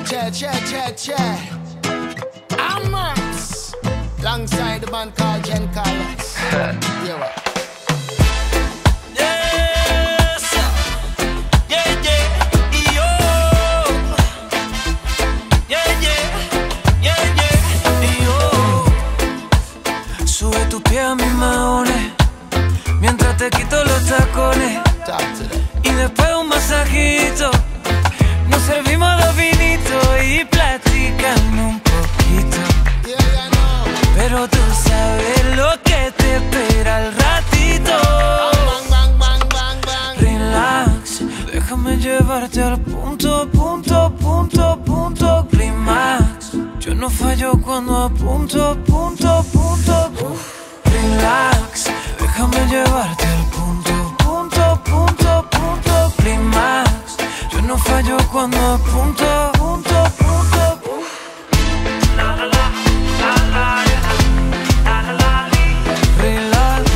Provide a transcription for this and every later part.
Che. I'm Mersa, alongside the band called JENCARLOS. Yeah. Sube tu pie a mis maones mientras te quito los tacones. Y después un masajito, nos servimos dos vinitos y platicamos un poquito. Pero tú sabes lo que te espera al ratito. Relax, déjame llevarte al punto, clímax. Yo no fallo cuando apunto, relax, déjame llevarte al punto, clímax. Yo no fallo cuando apunto, relax,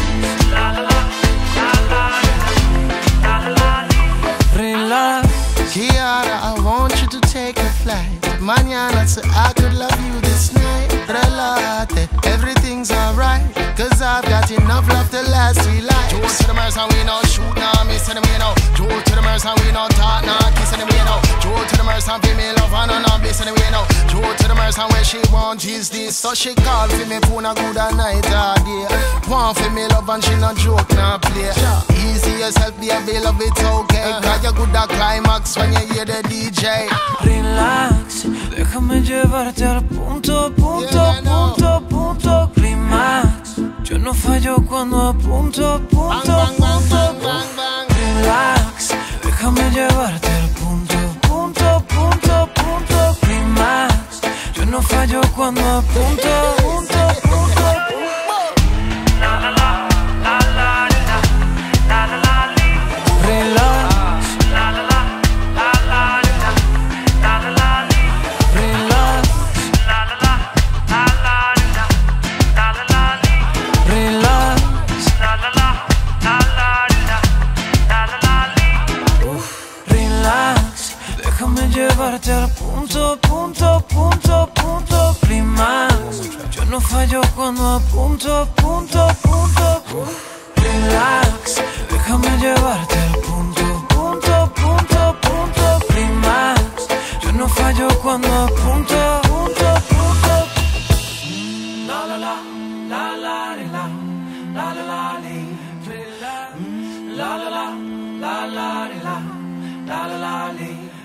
relax. Kiara, I want you to take a flight. Mañana, so I could love you this night. Relate, everything's alright, cause I've got enough love to last 3 lives. Joe to the Mersa, we no shoot, nah, miss them, you know. Joe to the Mersa, we no talk, nah, kiss them, you know. Joe to the Mersa, feel me love, and no miss them, you know. Joe to the Mersa, where she want is this, so she call for me phone a good a night or day. Want for me love and she no joke, nah play. Easy yourself, baby, love it's okay. Cause you good at climax when you hear the DJ. Relax, déjame llevarte al punto, clímax. Yo no fallo cuando apunto, relax, déjame llevarte al punto, clímax. Yo no fallo cuando apunto, déjame llevarte al punto, clímax. Yo no fallo cuando apunto, relax, déjame llevarte al punto, clímax. Yo no fallo cuando apunto, la la la, la la la, la la la, la la la, la la la, la la la.